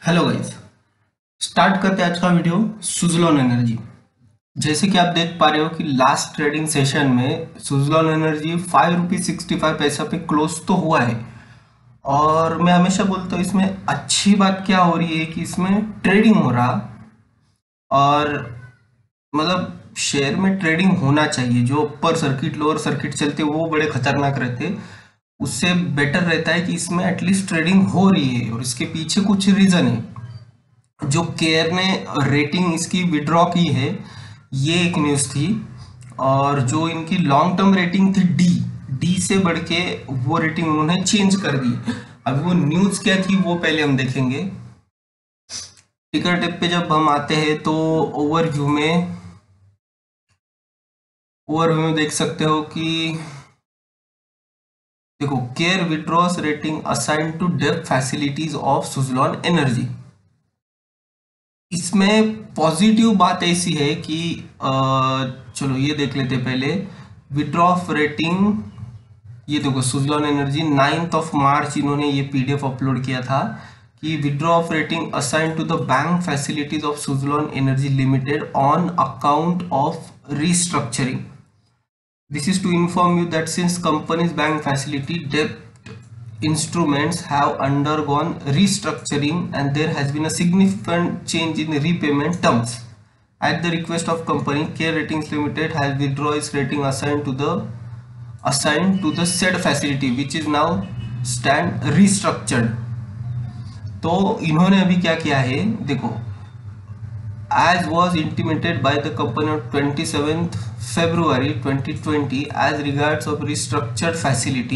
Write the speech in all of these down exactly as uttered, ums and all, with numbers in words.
Hello guys. Start करते हैं आज का वीडियो सुज़लोन एनर्जी। जैसे कि आप देख पा रहे हो कि लास्ट ट्रेडिंग सेशन में Suzlon Energy five rupees sixty five पैसा पे क्लोज तो हुआ है। और मैं हमेशा बोलता हूँ इसमें अच्छी बात क्या हो रही है कि इसमें ट्रेडिंग हो रहा। और मतलब शेयर में ट्रेडिंग होना चाहिए। जो अपर सर्किट लोअर सर्किट चलते वो बड़े खतरनाक रहते, उससे बेटर रहता है कि इसमें एटलीस्ट ट्रेडिंग हो रही है। और इसके पीछे कुछ रीज़न है। जो केयर ने रेटिंग इसकी विड्रॉ की है, ये एक न्यूज़ थी। और जो इनकी लॉन्ग टर्म रेटिंग थी डी डी से बढ़ के वो रेटिंग उन्होंने चेंज कर दी। अभी वो न्यूज़ क्या थी वो पहले हम देखेंगे। टिकर टिप पे जब हम आते हैं तो ओवरव्यू में ओवरव्यू में देख सकते हो कि देखो, CARE withdraws rating assigned to depth facilities of Suzlon Energy. इसमें पॉजिटिव बात ऐसी है कि अ, चलो ये देख लेते पहले। विड्रॉ ऑफ रेटिंग, ये देखो Suzlon Energy ninth of March इन्होंने ये पीडीएफ अपलोड किया था कि withdraw of rating assigned to the bank facilities of Suzlon Energy Limited on account of restructuring. This is to inform you that since company's bank facility debt instruments have undergone restructuring and there has been a significant change in repayment terms. At the request of company, Care Ratings Limited has withdrawn its rating assigned to the assigned to the said facility, which is now stand restructured. तो इन्होंने अभी क्या किया है देखो, as was intimated by the company on twenty-seventh February twenty twenty as regards of restructured facility,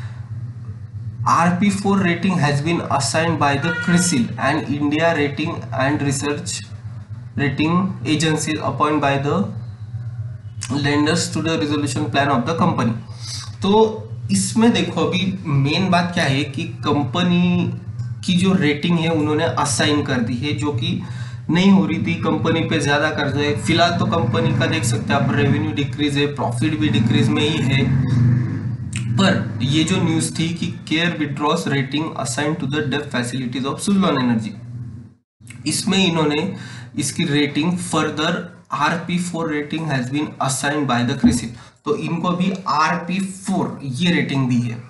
R P four rating has been assigned by the CRISIL and India Rating and Research Rating Agencies appointed by the lenders to the resolution plan of the company. तो इसमें देखो अभी main बात क्या है कि company की जो रेटिंग है उन्होंने असाइन कर दी है, जो कि नहीं हो रही थी। कंपनी पे ज्यादा कर्ज है फिलहाल। तो कंपनी का देख सकते हैं आप, रेवेन्यू डिक्रीज है, प्रॉफिट भी डिक्रीज में ही है। पर ये जो न्यूज थी कि CARE withdraws rating assigned to the depth facilities of Suzlon Energy, इसमें इन्होंने इसकी rating further R P four rating has been assigned by the CRISIL. तो इनको भी आर पी फोर ये रेटिंग दी है।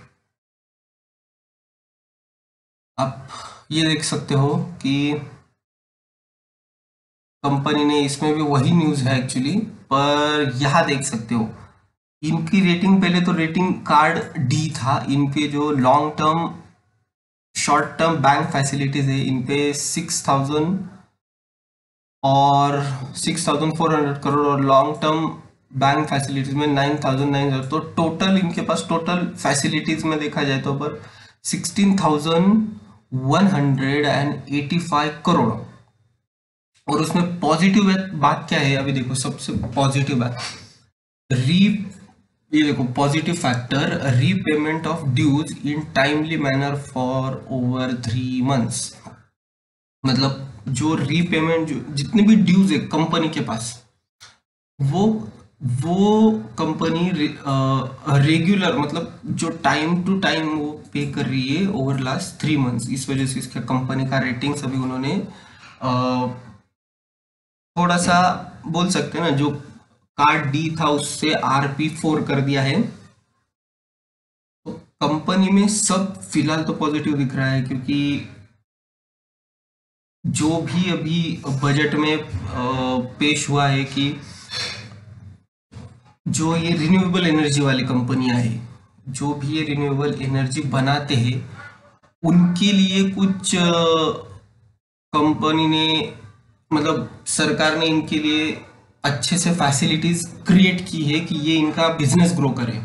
आप ये देख सकते हो कि कंपनी ने, इसमें भी वही न्यूज है एक्चुअली, पर यहां देख सकते हो इनकी रेटिंग पहले तो रेटिंग कार्ड डी था। इनके जो long term short term bank facilities है इन पे सिक्स थाउजेंड और six thousand four hundred crore और लॉन्ग टर्म बैंक फैसिलिटीज में नाइन थाउजेंड नाइन हंड्रेड। तो टोटल इनके पास टोटल फैसिलिटीज में देखा जाए तो पर sixteen thousand one hundred and eighty five crore. और उसमें पॉजिटिव बात क्या है, अभी देखो सबसे पॉजिटिव बात, री ये देखो positive factor, repayment of dues in timely manner for over three months. मतलब जो रीपेमेंट, जो जितने भी ड्यूज है कंपनी के पास, वो वो कंपनी रेगुलर मतलब जो टाइम टू टाइम वो पे कर रही है ओवर लास्ट थ्री मंथ्स। इस वजह से इसका कंपनी का रेटिंग अभी उन्होंने uh, थोड़ा सा बोल सकते हैं ना, जो कार्ड डी था उससे आर पी फोर कर दिया है। तो कंपनी में सब फिलहाल तो पॉजिटिव दिख रहा है, क्योंकि जो भी अभी बजट में पेश हुआ है कि जो ये रिन्यूएबल एनर्जी वाली कंपनियां हैं, जो भी ये रिन्यूएबल एनर्जी बनाते हैं, उनके लिए कुछ कंपनी ने मतलब सरकार ने इनके लिए अच्छे से फैसिलिटीज क्रिएट की है कि ये इनका बिजनेस ग्रो करे।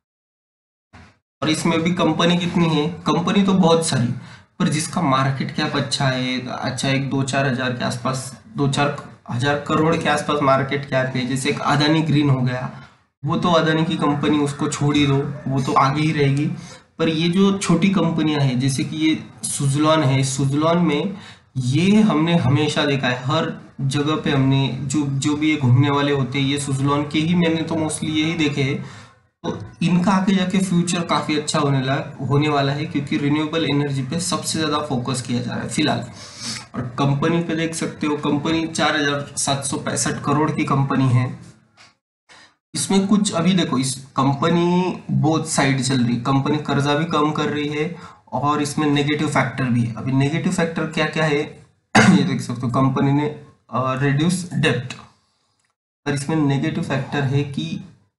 और इसमें भी कंपनी कितनी है, कंपनी तो बहुत सारी, पर जिसका मार्केट कैप अच्छा है, अच्छा एक दो चार हजार के आसपास, दो चार हजार करोड़ के आसपास मार्केट कैप है। जैसे एक अदानी ग्रीन हो गया, वो तो अदानी की कंपनी, उसको छोड़ ही दो, वो तो आगे ही रहेगी। पर ये जो छोटी कंपनियां हैं, जैसे कि ये सुज़लोन है, सुज़लोन में ये हमने हमेशा देखा है, हर जगह पे हमने जो जो भी ये घूमने वाले होते हैं ये सुज़लोन के ही, मैंने तो मोस्टली यही देखे हैं। तो इनका आगे जाके फ्यूचर काफी अच्छा होने लगा होने वाला है, क्योंकि रिन्यूएबल एनर्जी पे सबसे ज्यादा फोकस किया जा रहा है फिलहाल। और कंपनी पे देख सकते हो, कंपनी चार हजार सात सौ पैंसठ करोड़ की कंपनी है। इसमें कुछ अभी देखो, इस कंपनी बोथ साइड चल रही, कंपनी कर्जा भी कम कर रही है और इसमें नेगेटिव फैक्टर भी है। अभी नेगेटिव फैक्टर क्या क्या है ये देख सकते हो, कंपनी ने रिड्यूस डेप्ट। और इसमें नेगेटिव फैक्टर है कि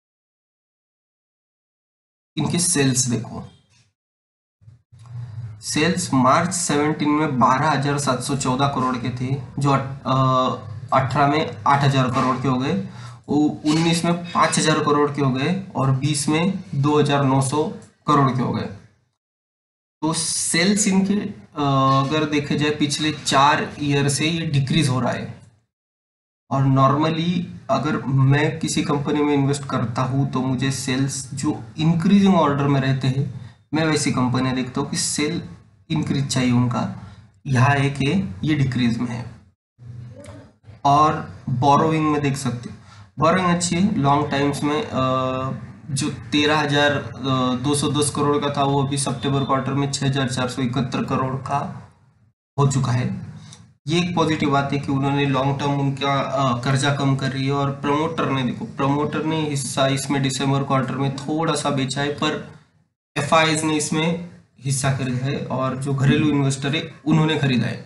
इनके सेल्स देखो, सेल्स मार्च सेवनटीन में बारह हजार सात सौ चौदह करोड़ के थे, जो अठारह में आठ हजार करोड़ के हो गए, उन्नीस में पाँच हजार करोड़ के हो गए और बीस में दो हजार नौ सौ करोड़ के हो गए। तो सेल्स इनके अगर देखे जाए पिछले चार ईयर से ये डिक्रीज हो रहा है। और नॉर्मली अगर मैं किसी कंपनी में इन्वेस्ट करता हूँ तो मुझे सेल्स जो इंक्रीजिंग ऑर्डर में रहते हैं, मैं वैसी कंपनियां देखता हूँ कि सेल इंक्रीज चाहिए उनका। यहाँ एक है ये डिक्रीज में है। और बोरोइंग में देख सकते हो, बोरोइंग अच्छी है लॉन्ग टाइम्स में। जो तेरह हजार दो सौ दस करोड़ का था वो अभी सितंबर क्वार्टर में छह हजार चार सौ इकहत्तर करोड़ का हो चुका है। ये एक पॉजिटिव बात है कि उन्होंने लॉन्ग टर्म उनका कर्जा कम कर रही है। और प्रमोटर ने देखो, प्रमोटर ने हिस्सा इसमें दिसंबर क्वार्टर में थोड़ा सा बेचा है, पर एफ आई ने इसमें हिस्सा खरीदा है और जो घरेलू इन्वेस्टर है उन्होंने खरीदा है।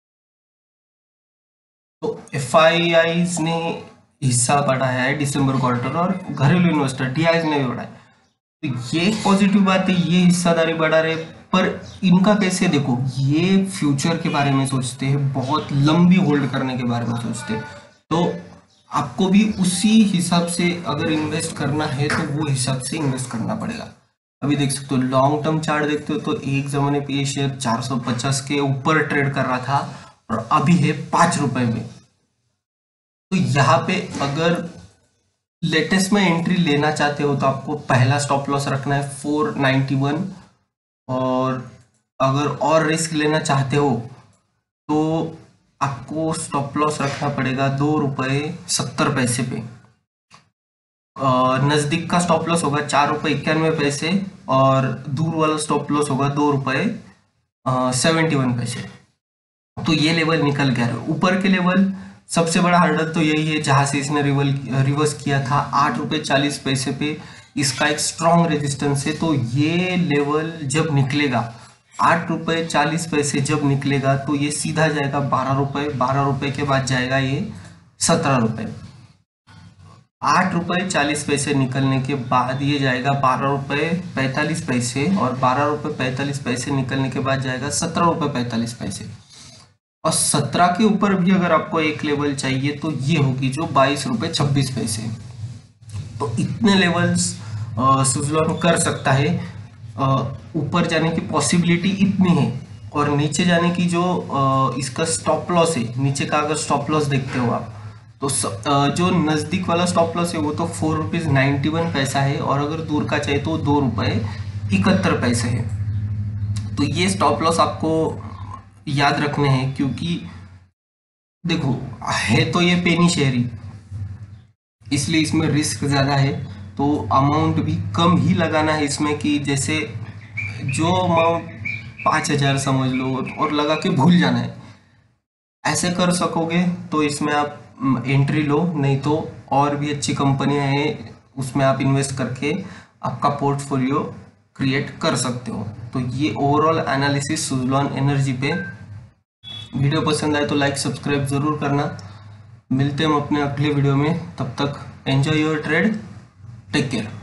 तो एफ आई ने हिस्सा बढ़ाया है दिसंबर क्वार्टर और घरेलू इन्वेस्टर डी आई ने भी बढ़ाया। तो ये पॉजिटिव बात है, ये हिस्सादारी बढ़ा रहे। पर इनका कैसे देखो, ये फ्यूचर के बारे में सोचते हैं, बहुत लंबी होल्ड करने के बारे में सोचते हैं। तो आपको भी उसी हिसाब से अगर इन्वेस्ट करना है तो वो हिसाब से इन्वेस्ट करना पड़ेगा। अभी देख सकते हो, लॉन्ग टर्म चार्ट देखते हो तो एक जमाने पे ये शेयर चार सौ पचास के ऊपर ट्रेड कर रहा था और अभी है पांच रुपए में। तो यहाँ पे अगर लेटेस्ट में एंट्री लेना चाहते हो तो आपको पहला स्टॉप लॉस रखना है फोर नाइन्टी वन। और अगर और रिस्क लेना चाहते हो तो आपको स्टॉप लॉस रखना पड़ेगा दो रुपए सत्तर पैसे पे। नजदीक का स्टॉप लॉस होगा चार रुपए इक्यानवे पैसे और दूर वाला स्टॉप लॉस होगा दो रुपए सेवेंटी वन पैसे। तो ये लेवल निकल गया। ऊपर के लेवल सबसे बड़ा हर्डल तो यही है जहां से इसने रिवल रिवर्स किया था आठ रुपए चालीस पैसे पे, इसका एक स्ट्रॉन्ग रेजिस्टेंस है। तो ये लेवल जब निकलेगा आठ रुपए चालीस पैसे जब निकलेगा तो ये सीधा जाएगा बारह रुपए, बारह रुपए के बाद जाएगा ये सत्रह रुपए। आठ रुपए चालीस पैसे निकलने के बाद ये जाएगा बारह रुपए पैंतालीस पैसे और बारह रुपए पैंतालीस पैसे निकलने के बाद जाएगा सत्रह रुपए पैंतालीस पैसे। और सत्रह के ऊपर भी अगर आपको एक लेवल चाहिए तो ये होगी जो बाईस रुपए छब्बीस पैसे। तो इतने लेवल्स सुज़लॉन कर सकता है। ऊपर जाने की पॉसिबिलिटी इतनी है और नीचे जाने की जो आ, इसका स्टॉप लॉस है, नीचे का अगर स्टॉप लॉस देखते हो आप तो आ, जो नज़दीक वाला स्टॉप लॉस है वो तो फोर रुपीज़ नाइन्टी वन पैसा है और अगर दूर का चाहिए तो दो रुपए इकहत्तर पैसे है। तो ये स्टॉप लॉस आपको याद रखने हैं, क्योंकि देखो है तो ये पेनी शेयरी, इसलिए इसमें रिस्क ज़्यादा है। तो अमाउंट भी कम ही लगाना है इसमें, कि जैसे जो अमाउंट पाँच हजार समझ लो और लगा के भूल जाना है, ऐसे कर सकोगे तो इसमें आप एंट्री लो। नहीं तो और भी अच्छी कंपनियां हैं उसमें आप इन्वेस्ट करके आपका पोर्टफोलियो क्रिएट कर सकते हो। तो ये ओवरऑल एनालिसिस सुज़लॉन एनर्जी पे। वीडियो पसंद आए तो लाइक सब्सक्राइब जरूर करना। मिलते हैं हम अपने अगले वीडियो में, तब तक enjoy your trade, take care.